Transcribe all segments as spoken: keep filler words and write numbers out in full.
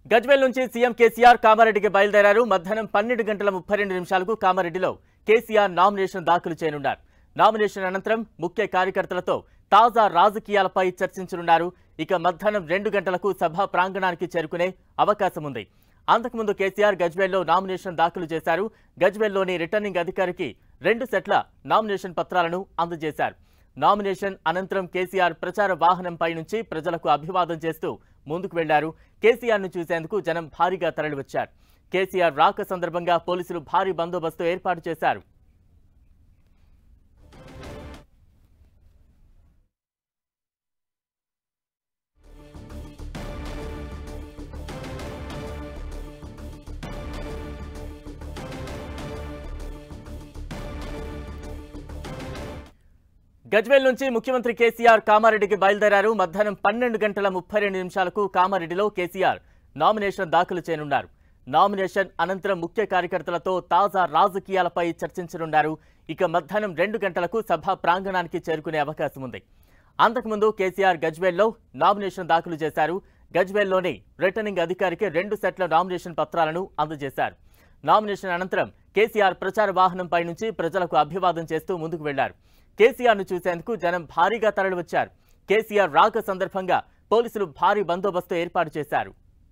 గజ్వేల్ నుంచి సీఎం కేసీఆర్ కామారెడ్డికి బయలుదేరారు. మధ్యాహ్నం పన్నెండు గంటల ముప్పై రెండు నిమిషాలకు కామారెడ్డిలో కేసీఆర్ నామినేషన్ దాఖలు చేయనున్నారు. నామినేషన్ అనంతరం ముఖ్య కార్యకర్తలతో తాజా రాజకీయాలపై చర్చించనున్నారు. ఇక మధ్యాహ్నం రెండు గంటలకు సభా ప్రాంగణానికి చేరుకునే అవకాశం ఉంది. అంతకుముందు కేసీఆర్ గజ్వేల్లో నామినేషన్ దాఖలు చేశారు. గజ్వేల్లోని రిటర్నింగ్ అధికారికి రెండు సెట్ల నామినేషన్ పత్రాలను అందజేశారు. నామినేషన్ అనంతరం కేసీఆర్ ప్రచార వాహనంపై నుంచి ప్రజలకు అభివాదం చేస్తూ ముందుకు వెళ్లారు. కేసీఆర్ ను చూసేందుకు జనం భారీగా తరలివచ్చారు. కేసీఆర్ రాక సందర్భంగా పోలీసులు భారీ బందోబస్తు ఏర్పాటు చేశారు. గజ్వేల్ నుంచి ముఖ్యమంత్రి కేసీఆర్ కామారెడ్డికి బయలుదేరారు. మధ్యాహ్నం పన్నెండు గంటల ముప్పై రెండు నిమిషాలకు కామారెడ్డిలో కేసీఆర్ నామినేషన్ దాఖలు చేయనున్నారు. నామినేషన్ అనంతరం ముఖ్య కార్యకర్తలతో తాజా రాజకీయాలపై చర్చించనున్నారు. ఇక మధ్యాహ్నం రెండు గంటలకు సభా ప్రాంగణానికి చేరుకునే అవకాశం ఉంది. అంతకుముందు కేసీఆర్ గజ్వేల్లో నామినేషన్ దాఖలు చేశారు. గజ్వేల్లోని రిటర్నింగ్ అధికారికి రెండు సెట్ల నామినేషన్ పత్రాలను అందజేశారు. నామినేషన్ అనంతరం కేసీఆర్ ప్రచార వాహనంపై నుంచి ప్రజలకు అభివాదం చేస్తూ ముందుకు వెళ్లారు. కేసీఆర్ ను చూసేందుకు జనం భారీగా తరలివచ్చారు. కేసీఆర్ రాక సందర్భంగా పోలీసులు భారీ బందోబస్తు ఏర్పాటు చేశారు.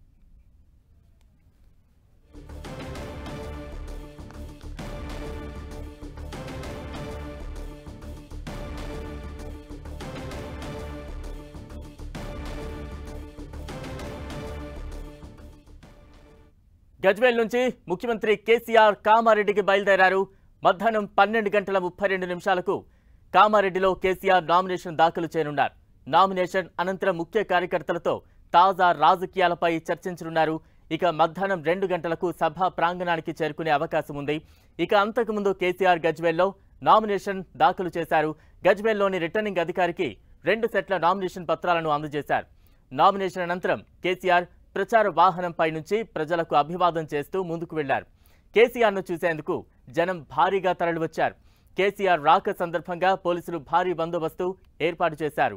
గజ్వేల్ నుంచి ముఖ్యమంత్రి కేసీఆర్ కామారెడ్డికి బయలుదేరారు. మధ్యాహ్నం పన్నెండు గంటల ముప్పై రెండు నిమిషాలకు కామారెడ్డిలో కేసీఆర్ నామినేషన్ దాఖలు చేయనున్నారు. నామినేషన్ అనంతరం ముఖ్య కార్యకర్తలతో తాజా రాజకీయాలపై చర్చించనున్నారు. ఇక మధ్యాహ్నం రెండు గంటలకు సభా ప్రాంగణానికి చేరుకునే అవకాశం ఉంది. ఇక అంతకుముందు కేసీఆర్ గజ్వేల్లో నామినేషన్ దాఖలు చేశారు. గజ్వేల్లోని రిటర్నింగ్ అధికారికి రెండు సెట్ల నామినేషన్ పత్రాలను అందజేశారు. నామినేషన్ అనంతరం కేసీఆర్ ప్రచార వాహనంపై నుంచి ప్రజలకు అభివాదం చేస్తూ ముందుకు వెళ్లారు. కేసీఆర్ ను చూసేందుకు జనం భారీగా తరలివచ్చారు. కేసీఆర్ రాక సందర్భంగా పోలీసులు భారీ బందోబస్తు ఏర్పాటు చేశారు.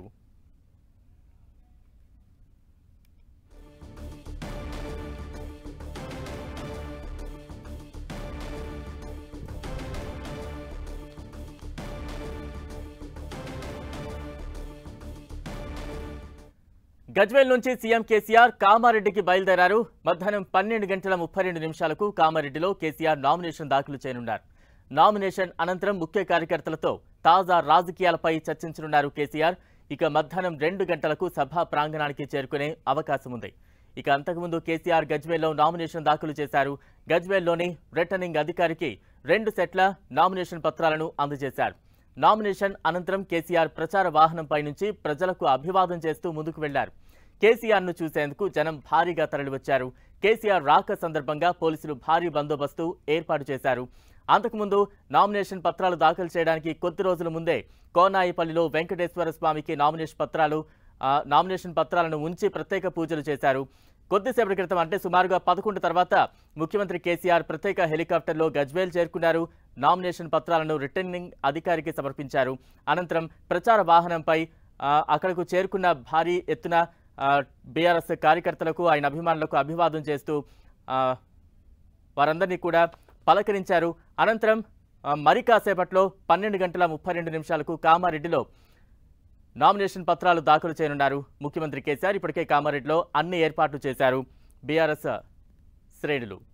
గజ్వేల్ నుంచి సీఎం కేసీఆర్ కామారెడ్డికి బయలుదేరారు. మధ్యాహ్నం పన్నెండు గంటల ముప్పై రెండు నిమిషాలకు కామారెడ్డిలో కేసీఆర్ నామినేషన్ దాఖలు చేయనున్నారు. నామినేషన్ అనంతరం ముఖ్య కార్యకర్తలతో తాజా రాజకీయాలపై చర్చించనున్నారు కేసీఆర్. ఇక మధ్యాహ్నం రెండు గంటలకు సభా ప్రాంగణానికి చేరుకునే అవకాశం ఉంది. ఇక అంతకుముందు కేసీఆర్ గజ్వేల్లో నామినేషన్ దాఖలు చేశారు. గజ్వేల్లోని రిటర్నింగ్ అధికారికి రెండు సెట్ల నామినేషన్ పత్రాలను అందజేశారు. నామినేషన్ అనంతరం కేసీఆర్ ప్రచార వాహనంపై నుంచి ప్రజలకు అభివాదం చేస్తూ ముందుకు వెళ్లారు. కేసీఆర్ ను చూసేందుకు జనం భారీగా తరలివచ్చారు. కేసీఆర్ రాక సందర్భంగా పోలీసులు భారీ బందోబస్తు ఏర్పాటు చేశారు. అంతకుముందు నామినేషన్ పత్రాలు దాఖలు చేయడానికి కొద్ది రోజుల ముందే కోనాయిపల్లిలో వెంకటేశ్వర స్వామికి నామినేషన్ పత్రాలు నామినేషన్ పత్రాలను ఉంచి ప్రత్యేక పూజలు చేశారు. కొద్దిసేపటి క్రితం అంటే సుమారుగా పదకొండు తర్వాత ముఖ్యమంత్రి కేసీఆర్ ప్రత్యేక హెలికాప్టర్లో గజ్వేల్ చేరుకున్నారు. నామినేషన్ పత్రాలను రిటర్నింగ్ అధికారికి సమర్పించారు. అనంతరం ప్రచార వాహనంపై అక్కడకు చేరుకున్న భారీ ఎత్తున బీఆర్ఎస్ కార్యకర్తలకు ఆయన అభిమానులకు అభివాదం చేస్తూ వారందరినీ కూడా పలకరించారు. అనంతరం మరి కాసేపట్లో పన్నెండు గంటల ముప్పై రెండు నిమిషాలకు కామారెడ్డిలో నామినేషన్ పత్రాలు దాఖలు చేయనున్నారు ముఖ్యమంత్రి కేసీఆర్. ఇప్పటికే కామారెడ్డిలో అన్ని ఏర్పాట్లు చేశారు బీఆర్ఎస్ శ్రేణులు.